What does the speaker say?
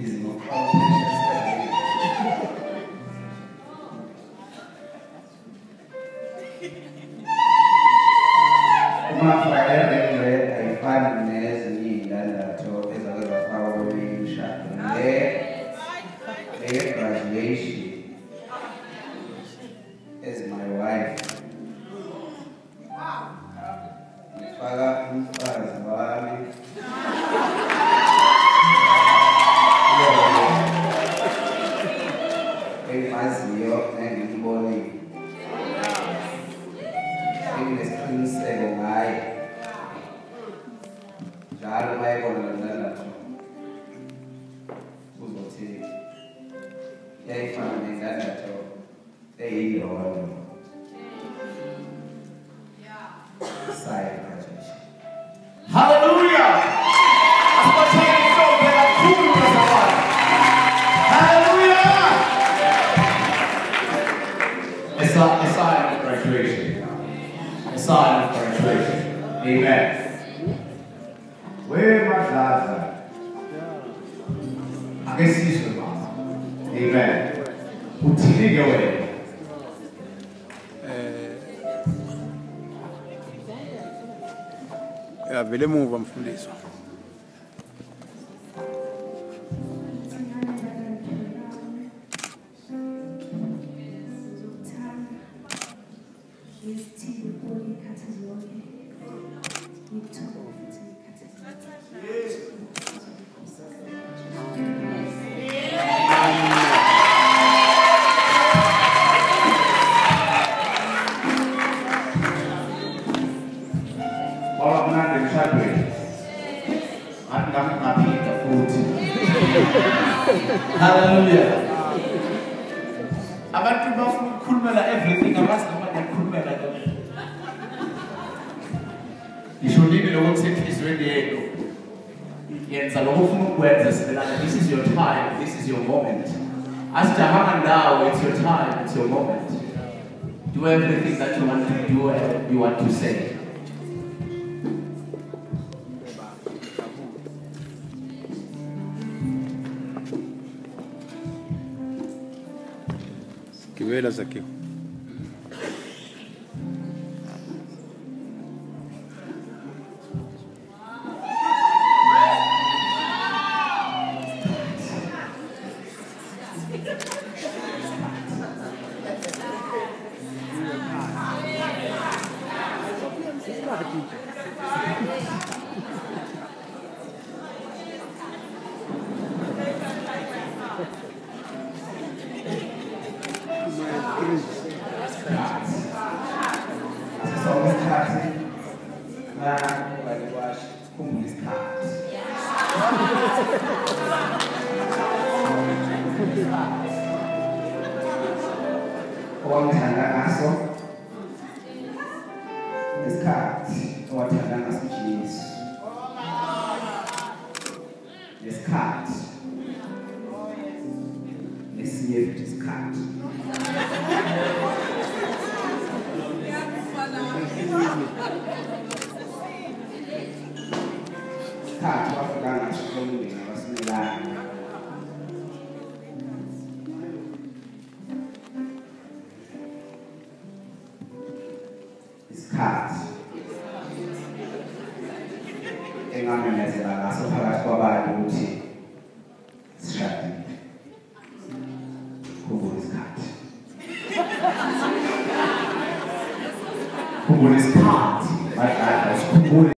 is not our precious graduation as my wife. Ngifaka umfazi wami. Engimaziyo nengimbonile. Enginesiqiniseko ngaye. Njalo bayibona lapho. Uzothi yayifana nendandatho eyiyodwa. Side graduation. Hallelujah! Hallelujah! A sign of graduation. A sign of graduation. Amen. Where my Dhlad? I guess he's with us. Amen. Uthini away. Vele muva mfundisi. Hallelujah. Abantu bafuna ukukhulumela everything abazi noma ngiyakhulumela lokho. Ngisholile lokho kusenhlizweni yenu. Yenza lokho ufuna ukwenza Simelane. This is your time, this is your moment. Asijahanga now, it's your time, it's your moment. Do everything that you want to do and you want to say. Gibela Zakio. Kumbula isikhathi.